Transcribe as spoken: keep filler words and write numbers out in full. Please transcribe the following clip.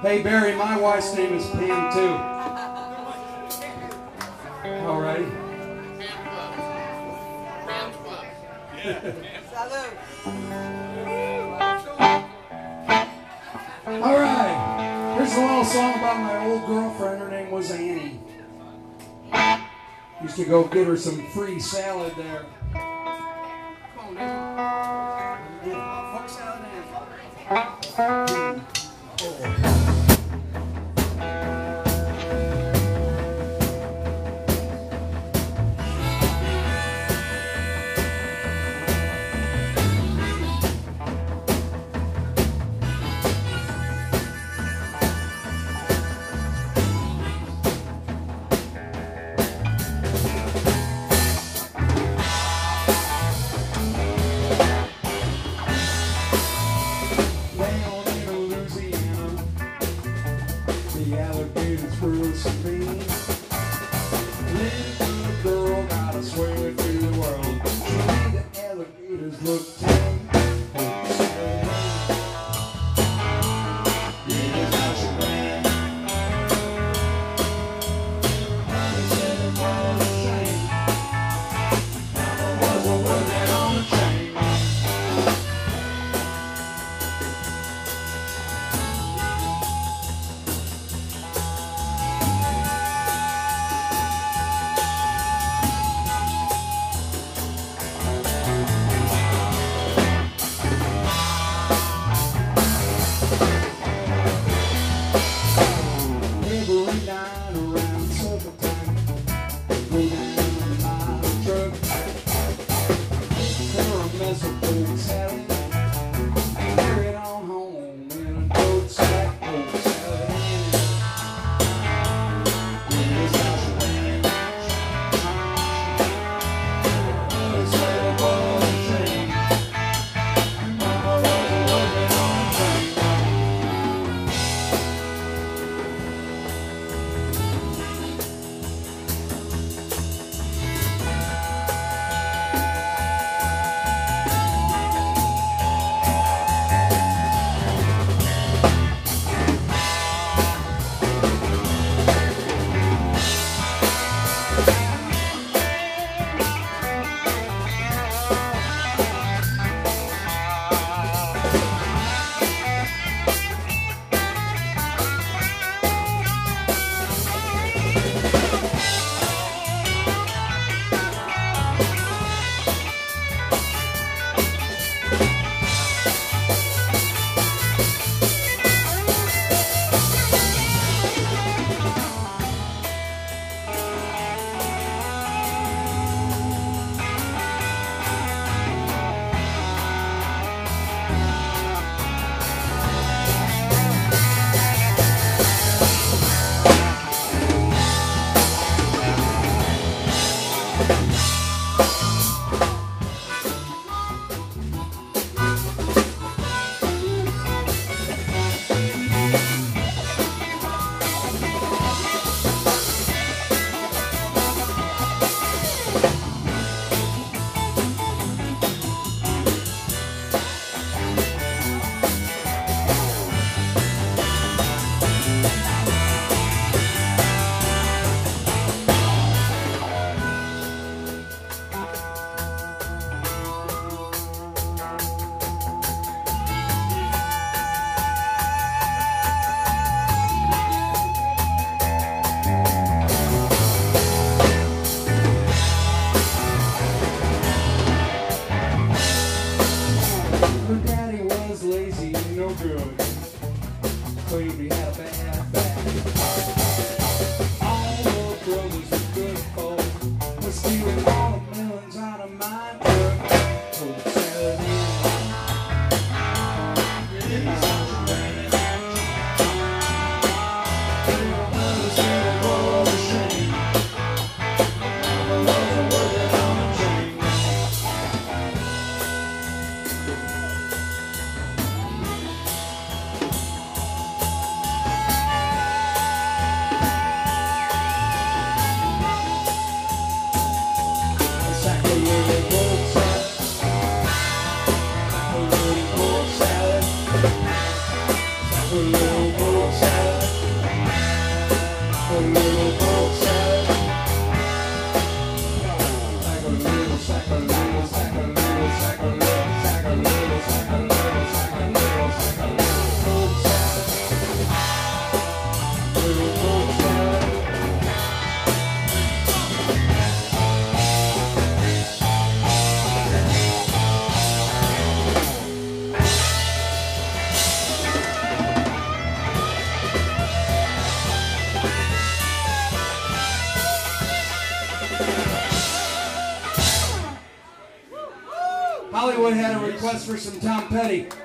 Hey Barry, my wife's name is Pam too. All right. All right. Here's a little song about my old girlfriend. Her name was Annie. Used to go get her some free salad there. Come on, David. Fuck salad and. Oh. a little Polk salad. Sack a little, sack a little, sack a little, sack a little, sack a little, sack a little, sack a little, sack a little Polk salad. Little Polk salad. Hollywood had a request for some Tom Petty.